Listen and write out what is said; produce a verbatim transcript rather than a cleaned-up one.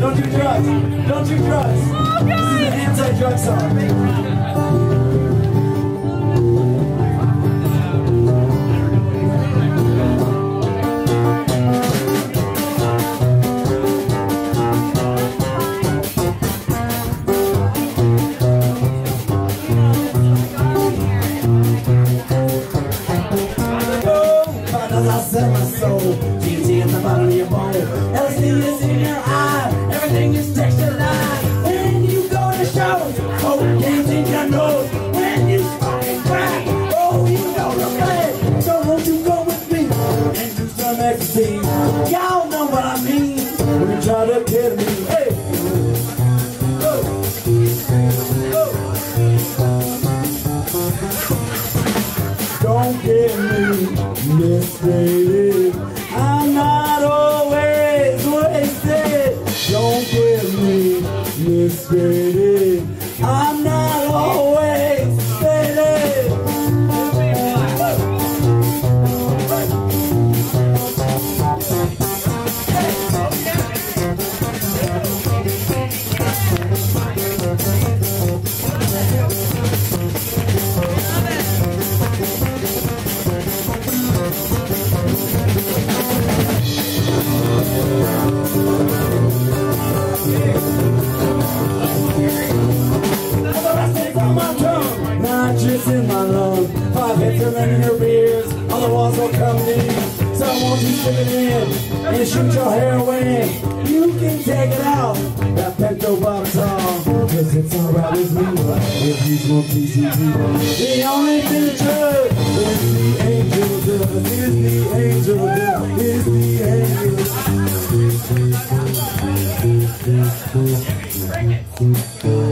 Don't do drugs. Don't do drugs. Oh, this is an anti-drug song. I sell my soul, G T in the bottom of your bone. L S D is in your eye, everything is textured line. When you go to shows, cocaine's in your nose. When you smoke and crack, oh, you know the play. So won't you go with me and do some ecstasy? Y'all know what I mean when you try to kill me. Hey, oh. Oh. Don't get me mistreated. I'm not always wasted. Don't get me mistreated. I'm not always faded. In my lungs, five hits are in your beers, all the walls will come in. So won't you stick it in and shoot your heroin? You can take it out, that Pepto-Bismol, cause it's alright with me if you smoke P C P. The only thing true is the angel dust, is the angel dust, is the angel dust. Bring it.